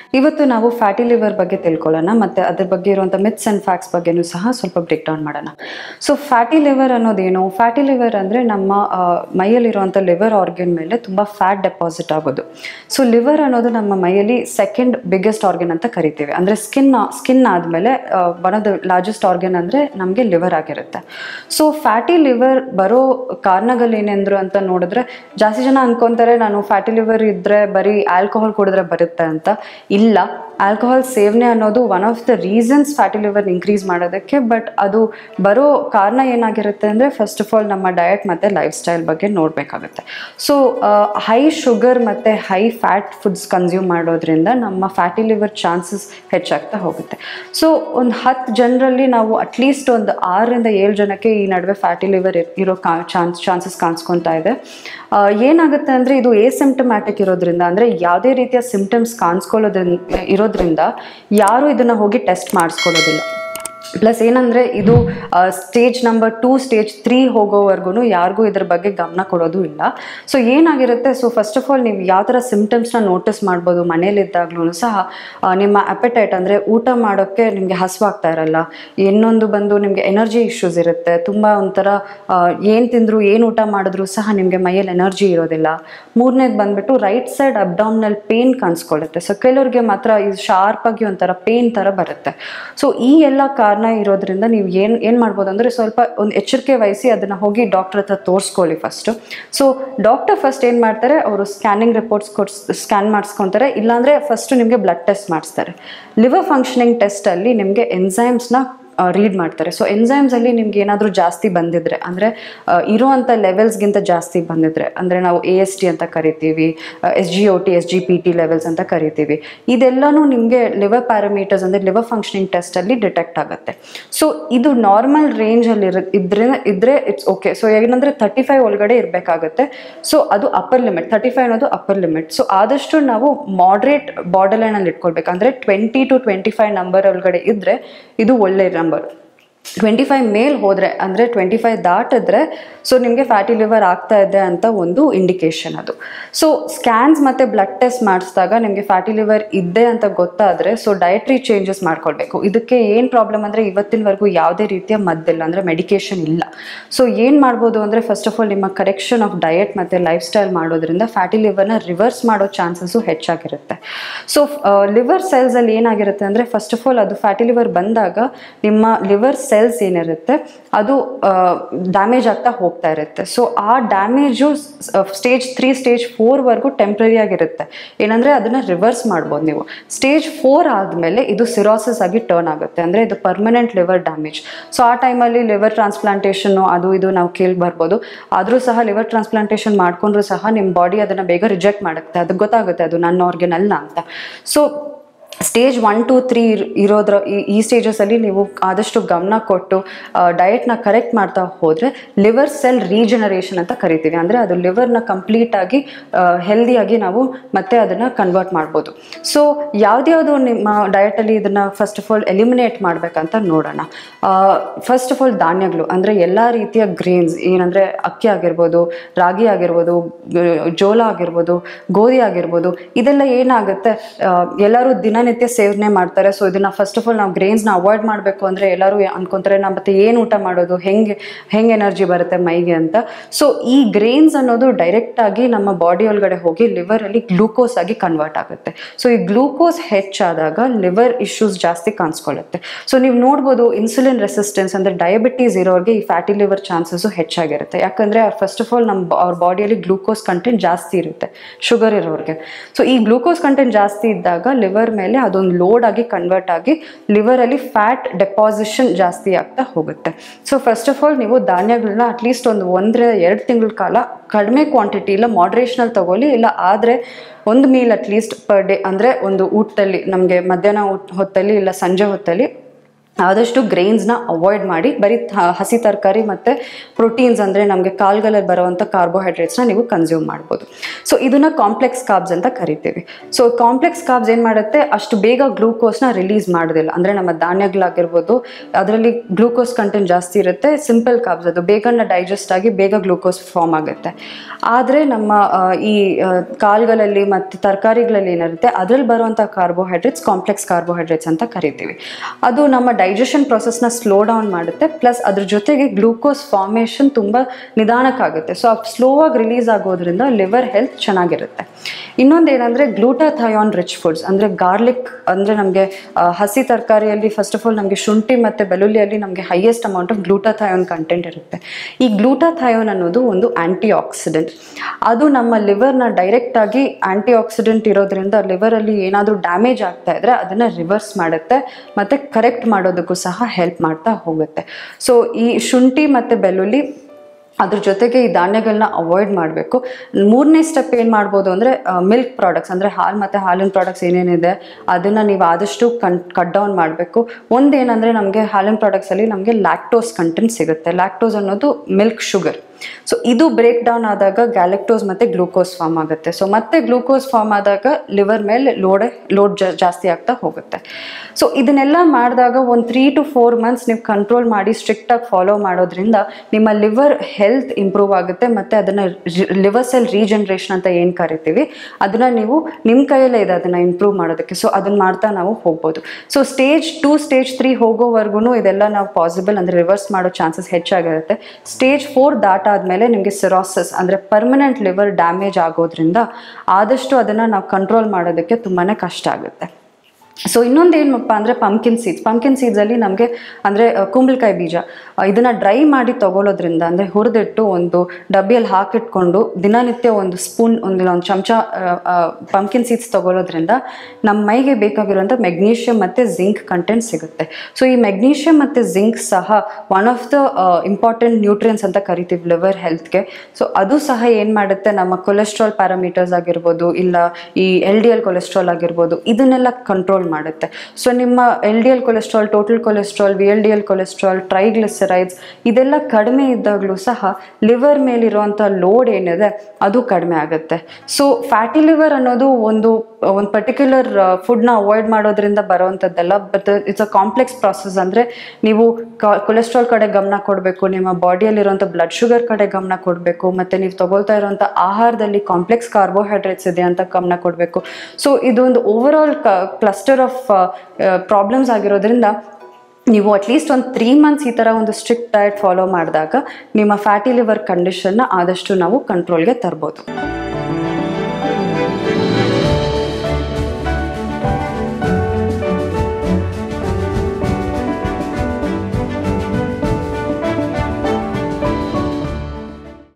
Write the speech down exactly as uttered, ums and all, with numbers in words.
ಇವತ್ತು ನಾವು fatty liver ಬಗ್ಗೆ ತಿಳ್ಕೊಳ್ಳೋಣ ಮತ್ತು ಅದ್ರ ಬಗ್ಗೆ ಇರುವಂಥ ಮಿತ್ಸ್ ಆ್ಯಂಡ್ ಫ್ಯಾಕ್ಟ್ಸ್ ಬಗ್ಗೆನೂ ಸಹ ಸ್ವಲ್ಪ ಬ್ರೇಕ್ ಡೌನ್ ಮಾಡೋಣ. ಸೊ ಫ್ಯಾಟಿ ಲಿವರ್ ಅನ್ನೋದೇನು? ಫ್ಯಾಟಿ ಲಿವರ್ ಅಂದರೆ ನಮ್ಮ ಮೈಯಲ್ಲಿರುವಂಥ ಲಿವರ್ ಆರ್ಗನ್ ಮೇಲೆ ತುಂಬ ಫ್ಯಾಟ್ ಡೆಪಾಸಿಟ್ ಆಗೋದು. ಸೊ ಲಿವರ್ ಅನ್ನೋದು ನಮ್ಮ ಮೈಯಲ್ಲಿ ಸೆಕೆಂಡ್ ಬಿಗ್ಗೆಸ್ಟ್ ಆರ್ಗನ್ ಅಂತ ಕರಿತೀವಿ. ಅಂದರೆ ಸ್ಕಿನ್ ಸ್ಕಿನ್ ಆದಮೇಲೆ one of the largest organ ಅಂದರೆ ನಮಗೆ ಲಿವರ್ ಆಗಿರುತ್ತೆ. ಸೊ ಫ್ಯಾಟಿ ಲಿವರ್ ಬರೋ ಕಾರಣಗಳೇನೆಂದ್ರು ಅಂತ ನೋಡಿದ್ರೆ, ಜಾಸ್ತಿ ಜನ ಅನ್ಕೊತಾರೆ ನಾನು ಫ್ಯಾಟಿ ಲಿವರ್ ಇದ್ದರೆ ಬರೀ ಆಲ್ಕೋಹಾಲ್ ಕುಡಿದ್ರೆ ಬರುತ್ತೆ ಅಂತ. ಇಲ್ಲ, ಆಲ್ಕೋಹಾಲ್ ಸೇವನೆ ಅನ್ನೋದು one of the reasons fatty liver increase ಮಾಡೋದಕ್ಕೆ. ಬಟ್ ಅದು ಬರೋ ಕಾರಣ ಏನಾಗಿರುತ್ತೆ ಅಂದರೆ, ಫಸ್ಟ್ ಆಫ್ ಆಲ್ ನಮ್ಮ ಡಯಟ್ ಮತ್ತು ಲೈಫ್ ಸ್ಟೈಲ್ ಬಗ್ಗೆ ನೋಡಬೇಕಾಗುತ್ತೆ. ಸೊ ಹೈ ಶುಗರ್ ಮತ್ತು ಹೈ ಫ್ಯಾಟ್ ಫುಡ್ಸ್ ಕನ್ಸ್ಯೂಮ್ ಮಾಡೋದ್ರಿಂದ ನಮ್ಮ ಫ್ಯಾಟಿ ಲಿವರ್ ಚಾನ್ಸಸ್ ಹೆಚ್ಚಾಗ್ತಾ ಹೋಗುತ್ತೆ. ಸೊ ಒಂದು ಹತ್ತು ಜನರಲ್ಲಿ ನಾವು ಅಟ್ಲೀಸ್ಟ್ ಒಂದು ಆರರಿಂದ ಏಳು ಜನಕ್ಕೆ ಈ ನಡುವೆ ಫ್ಯಾಟಿ ಲಿವರ್ ಇರೋ ಕಾ ಚಾನ್ಸ್ ಚಾನ್ಸಸ್ ಕಾಣಿಸ್ಕೊತಾ ಇದೆ. ಏನಾಗುತ್ತೆ ಅಂದರೆ, ಇದು ಎಸಿಂಪ್ಟಮ್ಯಾಟಿಕ್ ಇರೋದ್ರಿಂದ, ಅಂದರೆ ಯಾವುದೇ ರೀತಿಯ ಸಿಂಪ್ಟಮ್ಸ್ ಕಾಣಿಸ್ಕೊಳ್ಳೋದ್ರಿಂದ ಇರೋದ್ರಿಂದ ಯಾರೂ ಇದನ್ನು ಹೋಗಿ ಟೆಸ್ಟ್ ಮಾಡಿಸ್ಕೊಳ್ಳೋದಿಲ್ಲ. ಪ್ಲಸ್ ಏನಂದರೆ, ಇದು stage number two stage three ಹೋಗೋವರೆಗೂ ಯಾರಿಗೂ ಇದ್ರ ಬಗ್ಗೆ ಗಮನ ಕೊಡೋದು ಇಲ್ಲ. ಸೊ ಏನಾಗಿರುತ್ತೆ, ಸೊ ಫಸ್ಟ್ ಆಫ್ ಆಲ್ ನೀವು ಯಾವ ಥರ ಸಿಂಪ್ಟಮ್ಸ್ನ ನೋಟಿಸ್ ಮಾಡ್ಬೋದು ಮನೇಲಿದ್ದಾಗ್ಲೂ ಸಹ, ನಿಮ್ಮ ಅಪೆಟೈಟ್ ಅಂದರೆ ಊಟ ಮಾಡೋಕ್ಕೆ ನಿಮಗೆ ಹಸುವಾಗ್ತಾ ಇರಲ್ಲ. ಇನ್ನೊಂದು ಬಂದು ನಿಮಗೆ ಎನರ್ಜಿ ಇಶ್ಯೂಸ್ ಇರುತ್ತೆ. ತುಂಬ ಒಂಥರ ಏನು ತಿಂದರೂ ಏನು ಊಟ ಮಾಡಿದ್ರೂ ಸಹ ನಿಮಗೆ ಮೈಯಲ್ಲಿ ಎನರ್ಜಿ ಇರೋದಿಲ್ಲ. ಮೂರನೇದು ಬಂದುಬಿಟ್ಟು ರೈಟ್ ಸೈಡ್ ಅಬ್ಡಾಮಿನಲ್ ಪೇನ್ ಕಾಣಿಸ್ಕೊಳ್ಳುತ್ತೆ. ಸೊ ಕೆಲವ್ರಿಗೆ ಮಾತ್ರ ಇದು ಶಾರ್ಪಾಗಿ ಒಂಥರ ಪೇನ್ ಥರ ಬರುತ್ತೆ. ಸೊ ಈ ಎಲ್ಲ ಕಾರಣ ಇರೋದ್ರಿಂದ ನೀವು ಏನು ಏನು ಮಾಡ್ಬೋದು ಅಂದರೆ, ಸ್ವಲ್ಪ ಒಂದು ಎಚ್ಚರಿಕೆ ವಹಿಸಿ ಅದನ್ನು ಹೋಗಿ ಡಾಕ್ಟರ್ ಹತ್ರ ತೋರಿಸ್ಕೊಳ್ಳಿ ಫಸ್ಟು. ಸೊ ಡಾಕ್ಟರ್ ಫಸ್ಟ್ ಏನು ಮಾಡ್ತಾರೆ, ಅವರು ಸ್ಕ್ಯಾನಿಂಗ್ ರಿಪೋರ್ಟ್ಸ್ ಕೊಡ್ಸ್ ಸ್ಕ್ಯಾನ್ ಮಾಡಿಸ್ಕೊತಾರೆ. ಇಲ್ಲಾಂದರೆ ಫಸ್ಟು ನಿಮಗೆ ಬ್ಲಡ್ ಟೆಸ್ಟ್ ಮಾಡಿಸ್ತಾರೆ. ಲಿವರ್ ಫಂಕ್ಷನಿಂಗ್ ಟೆಸ್ಟಲ್ಲಿ ನಿಮಗೆ ಎನ್ಸೈಮ್ಸ್ನ ರೀಡ್ ಮಾಡ್ತಾರೆ. ಸೊ ಎನ್ಸೈಮ್ಸಲ್ಲಿ ನಿಮ್ಗೆ ಏನಾದರೂ ಜಾಸ್ತಿ ಬಂದಿದ್ರೆ, ಅಂದರೆ ಇರೋವಂಥ ಲೆವೆಲ್ಸ್ಗಿಂತ ಜಾಸ್ತಿ ಬಂದಿದ್ರೆ, ಅಂದರೆ ನಾವು ಎ ಎಸ್ ಟಿ ಅಂತ ಕರಿತೀವಿ, S G O T S G P T levels ಅಂತ ಕರಿತೀವಿ. ಇದೆಲ್ಲನೂ ನಿಮಗೆ ಲಿವರ್ ಪ್ಯಾರಾಮೀಟರ್ಸ್ ಅಂದರೆ ಲಿವರ್ ಫಂಕ್ಷನಿಂಗ್ ಟೆಸ್ಟಲ್ಲಿ ಡಿಟೆಕ್ಟ್ ಆಗುತ್ತೆ. ಸೊ ಇದು ನಾರ್ಮಲ್ ರೇಂಜಲ್ಲಿ ಇರ ಇದ್ರೆ ಇದ್ದರೆ ಇಟ್ಸ್ ಓಕೆ. ಸೊ ಏನಂದರೆ ತರ್ಟಿ ಫೈವ್ ಒಳಗಡೆ ಇರಬೇಕಾಗುತ್ತೆ. ಸೊ ಅದು ಅಪ್ಪರ್ ಲಿಮಿಟ್, ತರ್ಟಿ ಫೈವ್ ಅನ್ನೋದು ಅಪ್ಪರ್ ಲಿಮಿಟ್. ಸೊ ಆದಷ್ಟು ನಾವು ಮಾಡ್ರೇಟ್ ಬಾರ್ಡರ್ ಲೈನಲ್ಲಿ ಇಟ್ಕೊಳ್ಬೇಕು. ಅಂದರೆ twenty to twenty five number ಒಳಗಡೆ ಇದ್ದರೆ ಇದು ಒಳ್ಳೆ ನಂಬರ್. ಟ್ವೆಂಟಿ ಫೈವ್ ಮೇಲ್ ಹೋದರೆ, ಅಂದರೆ ಟ್ವೆಂಟಿ ಫೈವ್ ದಾಟಿದ್ರೆ, ಸೊ ನಿಮಗೆ ಫ್ಯಾಟಿ ಲಿವರ್ ಆಗ್ತಾ ಇದೆ ಅಂತ ಒಂದು ಇಂಡಿಕೇಶನ್ ಅದು. ಸೊ ಸ್ಕ್ಯಾನ್ಸ್ ಮತ್ತು ಬ್ಲಡ್ ಟೆಸ್ಟ್ ಮಾಡಿಸಿದಾಗ ನಿಮಗೆ ಫ್ಯಾಟಿ ಲಿವರ್ ಇದೆ ಅಂತ ಗೊತ್ತಾದರೆ, ಸೊ ಡಯಟ್ರಿ ಚೇಂಜಸ್ ಮಾಡ್ಕೊಳ್ಬೇಕು. ಇದಕ್ಕೆ ಏನು ಪ್ರಾಬ್ಲಮ್ ಅಂದರೆ, ಇವತ್ತಿನವರೆಗೂ ಯಾವುದೇ ರೀತಿಯ ಮದ್ದಿಲ್ಲ, ಅಂದರೆ ಮೆಡಿಕೇಷನ್ ಇಲ್ಲ. ಸೊ ಏನು ಮಾಡ್ಬೋದು ಅಂದರೆ, ಫಸ್ಟ್ ಆಫ್ ಆಲ್ ನಿಮ್ಮ ಕರೆಕ್ಷನ್ ಆಫ್ ಡಯಟ್ ಮತ್ತು ಲೈಫ್ ಸ್ಟೈಲ್ ಮಾಡೋದ್ರಿಂದ ಫ್ಯಾಟಿ ಲಿವರ್ನ ರಿವರ್ಸ್ ಮಾಡೋ ಚಾನ್ಸಸ್ಸು ಹೆಚ್ಚಾಗಿರುತ್ತೆ. ಸೊ ಲಿವರ್ ಸೆಲ್ಸಲ್ಲಿ ಏನಾಗಿರುತ್ತೆ ಅಂದರೆ, ಫಸ್ಟ್ ಆಫ್ ಆಲ್ ಅದು ಫ್ಯಾಟಿ ಲಿವರ್ ಬಂದಾಗ ನಿಮ್ಮ ಲಿವರ್ ಸೆಲ್ಸ್ ಏನಿರುತ್ತೆ ಅದು ಡ್ಯಾಮೇಜ್ ಆಗ್ತಾ ಹೋಗ್ತಾ ಇರುತ್ತೆ. ಸೊ ಆ ಡ್ಯಾಮೇಜು ಸ್ಟೇಜ್ ತ್ರೀ ಸ್ಟೇಜ್ ಫೋರ್ವರೆಗೂ ಟೆಂಪ್ರರಿ ಆಗಿರುತ್ತೆ. ಏನಂದರೆ ಅದನ್ನು ರಿವರ್ಸ್ ಮಾಡ್ಬೋದು ನೀವು. ಸ್ಟೇಜ್ ಫೋರ್ ಆದಮೇಲೆ ಇದು ಸಿರೋಸಿಸ್ ಆಗಿ ಟರ್ನ್ ಆಗುತ್ತೆ, ಅಂದರೆ ಇದು ಪರ್ಮನೆಂಟ್ ಲಿವರ್ ಡ್ಯಾಮೇಜ್. ಸೊ ಆ ಟೈಮಲ್ಲಿ ಲಿವರ್ ಟ್ರಾನ್ಸ್ಪ್ಲಾಂಟೇಷನ್ನು ಅದು ಇದು ನಾವು ಕೇಳಿ ಬರ್ಬೋದು. ಆದರೂ ಸಹ ಲಿವರ್ ಟ್ರಾನ್ಸ್ಪ್ಲಾಂಟೇಷನ್ ಮಾಡ್ಕೊಂಡ್ರೂ ಸಹ ನಿಮ್ಮ ಬಾಡಿ ಅದನ್ನು ಬೇಗ ರಿಜೆಕ್ಟ್ ಮಾಡುತ್ತೆ. ಅದು ಗೊತ್ತಾಗುತ್ತೆ ಅದು ನನ್ನ ಆರ್ಗನ್ ಅಲ್ಲ ಅಂತ. So stage one two three ಇರೋದ್ರ ಈ ಸ್ಟೇಜಸಲ್ಲಿ ನೀವು ಆದಷ್ಟು ಗಮನ ಕೊಟ್ಟು ಡಯಟ್ನ ಕರೆಕ್ಟ್ ಮಾಡ್ತಾ ಹೋದರೆ ಲಿವರ್ ಸೆಲ್ ರೀಜನರೇಷನ್ ಅಂತ ಕರಿತೀವಿ. ಅಂದರೆ ಅದು ಲಿವರ್ನ ಕಂಪ್ಲೀಟಾಗಿ ಹೆಲ್ದಿಯಾಗಿ ನಾವು ಮತ್ತೆ ಅದನ್ನು ಕನ್ವರ್ಟ್ ಮಾಡ್ಬೋದು. ಸೊ ಯಾವ್ದ್ಯಾವುದು ನಿಮ್ಮ ಡಯಟಲ್ಲಿ ಇದನ್ನು ಫಸ್ಟ್ ಆಫ್ ಆಲ್ ಎಲಿಮಿನೇಟ್ ಮಾಡಬೇಕಂತ ನೋಡೋಣ. ಫಸ್ಟ್ ಆಫ್ ಆಲ್ ಧಾನ್ಯಗಳು, ಅಂದರೆ ಎಲ್ಲ ರೀತಿಯ ಗ್ರೇನ್ಸ್, ಏನಂದರೆ ಅಕ್ಕಿ ಆಗಿರ್ಬೋದು, ರಾಗಿ ಆಗಿರ್ಬೋದು, ಜೋಳ ಆಗಿರ್ಬೋದು, ಗೋಧಿ ಆಗಿರ್ಬೋದು, ಇದೆಲ್ಲ ಏನಾಗುತ್ತೆ ಎಲ್ಲರೂ ದಿನ ನಿತ್ಯ ಸೇವನೆ ಮಾಡ್ತಾರೆ. ಸೊ ಇದನ್ನ ಫಸ್ಟ್ ಆಫ್ ಆಲ್ ನಾವು ಗ್ರೇನ್ಸ್ನ ಅವಾಯ್ಡ್ ಮಾಡಬೇಕು ಅಂದರೆ ಎಲ್ಲರೂ ಅನ್ಕೊಂತಾರೆ ನಾವು ಮತ್ತೆ ಏನು ಊಟ ಮಾಡೋದು, ಹೆಂಗೆ ಹೆಂಗೆ ಎನರ್ಜಿ ಬರುತ್ತೆ ಮೈಗೆ ಅಂತ. ಸೊ ಈ ಗ್ರೇನ್ಸ್ ಅನ್ನೋದು ಡೈರೆಕ್ಟಾಗಿ ನಮ್ಮ ಬಾಡಿ ಒಳಗಡೆ ಹೋಗಿ ಲಿವರಲ್ಲಿ ಗ್ಲೂಕೋಸ್ ಆಗಿ ಕನ್ವರ್ಟ್ ಆಗುತ್ತೆ. ಸೊ ಈ ಗ್ಲೂಕೋಸ್ ಹೆಚ್ಚಾದಾಗ ಲಿವರ್ ಇಶ್ಯೂಸ್ ಜಾಸ್ತಿ ಕಾಣಿಸ್ಕೊಳ್ಳುತ್ತೆ. ಸೊ ನೀವು ನೋಡ್ಬೋದು, ಇನ್ಸುಲಿನ್ ರೆಸಿಸ್ಟೆನ್ಸ್ ಅಂದರೆ ಡಯಾಬಿಟೀಸ್ ಇರೋರಿಗೆ ಈ ಫ್ಯಾಟಿ ಲಿವರ್ ಚಾನ್ಸಸ್ಸು ಹೆಚ್ಚಾಗಿರುತ್ತೆ. ಯಾಕಂದರೆ ಫಸ್ಟ್ ಆಫ್ ಆಲ್ ನಮ್ಮ ಅವ್ರ ಬಾಡಿಯಲ್ಲಿ ಗ್ಲೂಕೋಸ್ ಕಂಟೆಂಟ್ ಜಾಸ್ತಿ ಇರುತ್ತೆ ಶುಗರ್ ಇರೋರಿಗೆ. ಸೊ ಈ ಗ್ಲೂಕೋಸ್ ಕಂಟೆಂಟ್ ಜಾಸ್ತಿ ಇದ್ದಾಗ ಲಿವರ್ ಮೇಲೆ ಅದೊಂದು ಲೋಡ್ ಆಗಿ ಕನ್ವರ್ಟ್ ಆಗಿ ಲಿವರಲ್ಲಿ ಫ್ಯಾಟ್ ಡೆಪಾಸಿಷನ್ ಜಾಸ್ತಿ ಆಗ್ತಾ ಹೋಗುತ್ತೆ. ಸೊ ಫಸ್ಟ್ ಆಫ್ ಆಲ್ ನೀವು ಧಾನ್ಯಗಳನ್ನ ಅಟ್ಲೀಸ್ಟ್ ಒಂದು ಒಂದರ ಎರಡು ತಿಂಗಳ ಕಾಲ ಕಡಿಮೆ ಕ್ವಾಂಟಿಟಿ ಇಲ್ಲ ಮಾಡ್ರೇಷನಲ್ಲಿ ತಗೊಳ್ಳಿ. ಇಲ್ಲ ಆದರೆ ಒಂದು ಮೀಲ್ ಅಟ್ಲೀಸ್ಟ್ ಪರ್ ಡೇ, ಅಂದರೆ ಒಂದು ಊಟದಲ್ಲಿ ನಮಗೆ ಮಧ್ಯಾಹ್ನ ಊಟ ಹೊತ್ತಲ್ಲಿ ಇಲ್ಲ ಸಂಜೆ ಹೊತ್ತಲ್ಲಿ ಆದಷ್ಟು ಗ್ರೈನ್ಸ್ನ ಅವಾಯ್ಡ್ ಮಾಡಿ ಬರೀ ಹಸಿ ತರಕಾರಿ ಮತ್ತು ಪ್ರೋಟೀನ್ಸ್ ಅಂದರೆ ನಮಗೆ ಕಾಳುಗಳಲ್ಲಿ ಬರುವಂಥ ಕಾರ್ಬೋಹೈಡ್ರೇಟ್ಸ್ನ ನೀವು ಕನ್ಸ್ಯೂಮ್ ಮಾಡ್ಬೋದು. ಸೊ ಇದನ್ನು ಕಾಂಪ್ಲೆಕ್ಸ್ ಕಾರ್ಬ್ಸ್ ಅಂತ ಕರಿತೀವಿ. ಸೊ ಕಾಂಪ್ಲೆಕ್ಸ್ ಕಾರ್ಬ್ಸ್ ಏನು ಮಾಡುತ್ತೆ, ಅಷ್ಟು ಬೇಗ ಗ್ಲೂಕೋಸ್ನ ರಿಲೀಸ್ ಮಾಡೋದಿಲ್ಲ. ಅಂದರೆ ನಮ್ಮ ಧಾನ್ಯಗಳಾಗಿರ್ಬೋದು ಅದರಲ್ಲಿ ಗ್ಲೂಕೋಸ್ ಕಂಟೆಂಟ್ ಜಾಸ್ತಿ ಇರುತ್ತೆ. ಸಿಂಪಲ್ ಕಾರ್ಬ್ಸ್ ಅದು ಬೇಗನೆ ಡೈಜೆಸ್ಟ್ ಆಗಿ ಬೇಗ ಗ್ಲೂಕೋಸ್ ಫಾರ್ಮ್ ಆಗುತ್ತೆ. ಆದರೆ ನಮ್ಮ ಈ ಕಾಳುಗಳಲ್ಲಿ ಮತ್ತು ತರಕಾರಿಗಳಲ್ಲಿ ಏನಿರುತ್ತೆ ಅದರಲ್ಲಿ ಬರುವಂಥ ಕಾರ್ಬೋಹೈಡ್ರೇಟ್ಸ್ ಕಾಂಪ್ಲೆಕ್ಸ್ ಕಾರ್ಬೋಹೈಡ್ರೇಟ್ಸ್ ಅಂತ ಕರಿತೀವಿ. ಅದು ನಮ್ಮ ಡೈಜೆಷನ್ ಪ್ರೊಸೆಸ್ನ ಸ್ಲೋ ಡೌನ್ ಮಾಡುತ್ತೆ. ಪ್ಲಸ್ ಅದ್ರ ಜೊತೆಗೆ ಗ್ಲೂಕೋಸ್ ಫಾರ್ಮೇಷನ್ ತುಂಬ ನಿಧಾನಕ್ಕಾಗುತ್ತೆ. ಸೊ ಅದು ಸ್ಲೋ ಆಗಿ ರಿಲೀಸ್ ಆಗೋದ್ರಿಂದ ಲಿವರ್ ಹೆಲ್ತ್ ಚೆನ್ನಾಗಿರುತ್ತೆ. ಇನ್ನೊಂದು ಏನಂದರೆ ಗ್ಲೂಟಾಥಯೋನ್ ರಿಚ್ ಫುಡ್ಸ್ ಅಂದರೆ ಗಾರ್ಲಿಕ್ ಅಂದರೆ ನಮಗೆ ಹಸಿ ತರಕಾರಿಯಲ್ಲಿ ಫಸ್ಟ್ ಆಫ್ ಆಲ್ ನಮಗೆ ಶುಂಠಿ ಮತ್ತು ಬೆಳ್ಳುಳ್ಳಿಯಲ್ಲಿ ನಮಗೆ highest amount of glutathione content ಇರುತ್ತೆ. ಈ ಗ್ಲೂಟಾಥಯೋನ್ ಅನ್ನೋದು ಒಂದು ಆ್ಯಂಟಿ ಆಕ್ಸಿಡೆಂಟ್. ಅದು ನಮ್ಮ ಲಿವರ್ನ ಡೈರೆಕ್ಟಾಗಿ ಆ್ಯಂಟಿ ಆಕ್ಸಿಡೆಂಟ್ ಇರೋದ್ರಿಂದ ಲಿವರಲ್ಲಿ ಏನಾದರೂ ಡ್ಯಾಮೇಜ್ ಆಗ್ತಾ ಇದ್ದರೆ ಅದನ್ನು ರಿವರ್ಸ್ ಮಾಡುತ್ತೆ ಮತ್ತು ಕರೆಕ್ಟ್ ಮಾಡೋದಕ್ಕೂ ಸಹ ಹೆಲ್ಪ್ ಮಾಡ್ತಾ ಹೋಗುತ್ತೆ. ಸೊ ಈ ಶುಂಠಿ ಮತ್ತು ಬೆಳ್ಳುಳ್ಳಿ ಅದ್ರ ಜೊತೆಗೆ ಈ ಧಾನ್ಯಗಳನ್ನ ಅವಾಯ್ಡ್ ಮಾಡಬೇಕು. ಮೂರನೇ ಸ್ಟೆಪ್ ಏನು ಮಾಡ್ಬೋದು ಅಂದರೆ ಮಿಲ್ಕ್ ಪ್ರಾಡಕ್ಟ್ಸ್ ಅಂದರೆ ಹಾಲು ಮತ್ತು ಹಾಲಿನ ಪ್ರಾಡಕ್ಟ್ಸ್ ಏನೇನಿದೆ ಅದನ್ನು ನೀವು ಆದಷ್ಟು ಕನ್ ಕಟ್ ಡೌನ್ ಮಾಡಬೇಕು. ಒಂದೇನಂದರೆ ನಮಗೆ ಹಾಲಿನ ಪ್ರಾಡಕ್ಟ್ಸಲ್ಲಿ ನಮಗೆ ಲ್ಯಾಕ್ಟೋಸ್ ಕಂಟೆಂಟ್ ಸಿಗುತ್ತೆ. ಲ್ಯಾಕ್ಟೋಸ್ ಅನ್ನೋದು ಮಿಲ್ಕ್ ಶುಗರ್. ಸೊ ಇದು ಬ್ರೇಕ್ ಡೌನ್ ಆದಾಗ ಗ್ಯಾಲೆಕ್ಟೋಸ್ ಮತ್ತು ಗ್ಲೂಕೋಸ್ ಫಾರ್ಮ್ ಆಗುತ್ತೆ. ಸೊ ಮತ್ತೆ ಗ್ಲೂಕೋಸ್ ಫಾರ್ಮ್ ಆದಾಗ ಲಿವರ್ ಮೇಲೆ ಲೋಡೆ ಲೋಡ್ ಜಾಸ್ತಿ ಆಗ್ತಾ ಹೋಗುತ್ತೆ. ಸೊ ಇದನ್ನೆಲ್ಲ ಮಾಡಿದಾಗ ಒಂದು ತ್ರೀ ಟು ಫೋರ್ ಮಂತ್ಸ್ ನೀವು ಕಂಟ್ರೋಲ್ ಮಾಡಿ ಸ್ಟ್ರಿಕ್ಟಾಗಿ ಫಾಲೋ ಮಾಡೋದ್ರಿಂದ ನಿಮ್ಮ ಲಿವರ್ ಹೆಲ್ತ್ ಇಂಪ್ರೂವ್ ಆಗುತ್ತೆ. ಮತ್ತು ಅದನ್ನು ಲಿವರ್ ಸೆಲ್ ರೀಜನ್ರೇಷನ್ ಅಂತ ಏನು ಕರಿತೀವಿ ಅದನ್ನು ನೀವು ನಿಮ್ಮ ಕೈಯಲ್ಲೇ ಇದೆ ಅದನ್ನು ಇಂಪ್ರೂವ್ ಮಾಡೋದಕ್ಕೆ. ಸೊ ಅದನ್ನು ಮಾಡ್ತಾ ನಾವು ಹೋಗ್ಬೋದು. So stage two stage three ಹೋಗೋವರೆಗೂ ಇದೆಲ್ಲ ನಾವು ಪಾಸಿಬಲ್ ಅಂದರೆ ರಿವರ್ಸ್ ಮಾಡೋ ಚಾನ್ಸಸ್ ಹೆಚ್ಚಾಗಿರುತ್ತೆ. ಸ್ಟೇಜ್ ಫೋರ್ ದಾಟ ಆದಮೇಲೆ ನಿಮಗೆ ಸಿರೋಸಿಸ್ ಅಂದರೆ ಪರ್ಮನೆಂಟ್ ಲಿವರ್ ಡ್ಯಾಮೇಜ್ ಆಗೋದ್ರಿಂದ ಆದಷ್ಟು ಅದನ್ನು ನಾವು ಕಂಟ್ರೋಲ್ ಮಾಡೋದಕ್ಕೆ ತುಂಬಾ ಕಷ್ಟ ಆಗುತ್ತೆ. ಸೊ ಇನ್ನೊಂದು ಏನಪ್ಪ ಅಂದರೆ ಪಂಪ್ಕಿನ್ ಸೀಡ್ಸ್. ಪಂಪ್ಕಿನ್ ಸೀಡ್ಸಲ್ಲಿ ನಮಗೆ ಅಂದರೆ ಕುಂಬಳಕಾಯಿ ಬೀಜ ಇದನ್ನು ಡ್ರೈ ಮಾಡಿ ತೊಗೊಳೋದ್ರಿಂದ ಅಂದರೆ ಹುರಿದಿಟ್ಟು ಒಂದು ಡಬ್ಬಿಯಲ್ಲಿ ಹಾಕಿಟ್ಕೊಂಡು ದಿನನಿತ್ಯ ಒಂದು ಸ್ಪೂನ್ ಒಂದು ಒಂದು ಚಮಚ ಪಂಪ್ಕಿನ್ ಸೀಡ್ಸ್ ತೊಗೊಳೋದ್ರಿಂದ ನಮ್ಮ ಮೈಗೆ ಬೇಕಾಗಿರುವಂಥ ಮೆಗ್ನೀಷಿಯಮ್ ಮತ್ತು ಜಿಂಕ್ ಕಂಟೆಂಟ್ ಸಿಗುತ್ತೆ. ಸೊ ಈ ಮೆಗ್ನೀಷಿಯಮ್ ಮತ್ತು ಜಿಂಕ್ ಸಹ one of the important nutrients ಅಂತ ಕರಿತೀವಿ ಲಿವರ್ ಹೆಲ್ತ್ಗೆ. ಸೊ ಅದು ಸಹ ಏನು ಮಾಡುತ್ತೆ ನಮ್ಮ ಕೊಲೆಸ್ಟ್ರಾಲ್ ಪ್ಯಾರಾಮೀಟರ್ಸ್ ಆಗಿರ್ಬೋದು ಇಲ್ಲ ಈ ಎಲ್ ಡಿ ಎಲ್ ಕೊಲೆಸ್ಟ್ರಾಲ್ ಆಗಿರ್ಬೋದು ಇದನ್ನೆಲ್ಲ ಕಂಟ್ರೋಲ್ ಮಾಡುತ್ತೆ. ಸೊ ನಿಮ್ಮ L D L cholesterol, total cholesterol, V L D L cholesterol, triglycerides ಇದೆಲ್ಲ ಕಡಿಮೆ ಇದ್ದಾಗಲೂ ಸಹ ಲಿವರ್ ಮೇಲಿರುವಂಥ ಲೋಡ್ ಏನಿದೆ ಅದು ಕಡಿಮೆ ಆಗುತ್ತೆ. ಸೊ ಫ್ಯಾಟಿ ಲಿವರ್ ಅನ್ನೋದು ಒಂದು ಒಂದು ಪರ್ಟಿಕ್ಯುಲರ್ ಫುಡ್ನ ಅವಾಯ್ಡ್ ಮಾಡೋದ್ರಿಂದ ಬರೋವಂಥದ್ದಲ್ಲ. But it's a complex process. ಅಂದರೆ ನೀವು ಕೊಲೆಸ್ಟ್ರಾಲ್ ಕಡೆ ಗಮನ ಕೊಡಬೇಕು, ನಿಮ್ಮ ಬಾಡಿಯಲ್ಲಿರುವಂಥ ಬ್ಲಡ್ ಶುಗರ್ ಕಡೆ ಗಮನ ಕೊಡಬೇಕು, ಮತ್ತು ನೀವು ತಗೊಳ್ತಾ ಇರೋವಂಥ ಆಹಾರದಲ್ಲಿ ಕಾಂಪ್ಲೆಕ್ಸ್ ಕಾರ್ಬೋಹೈಡ್ರೇಟ್ಸ್ ಇದೆ ಅಂತ ಗಮನ ಕೊಡಬೇಕು. ಸೊ ಇದೊಂದು overall cluster of problems ಆಗಿರೋದ್ರಿಂದ ನೀವು ಅಟ್ಲೀಸ್ಟ್ ಒಂದು ತ್ರೀ ಮಂತ್ಸ್ ಈ ಥರ ಒಂದು ಸ್ಟ್ರಿಕ್ಟ್ ಡಯಟ್ ಫಾಲೋ ಮಾಡಿದಾಗ ನಿಮ್ಮ ಫ್ಯಾಟಿ ಲಿವರ್ ಕಂಡೀಷನ್ನ ಆದಷ್ಟು ನಾವು ಕಂಟ್ರೋಲ್ಗೆ ತರ್ಬೋದು.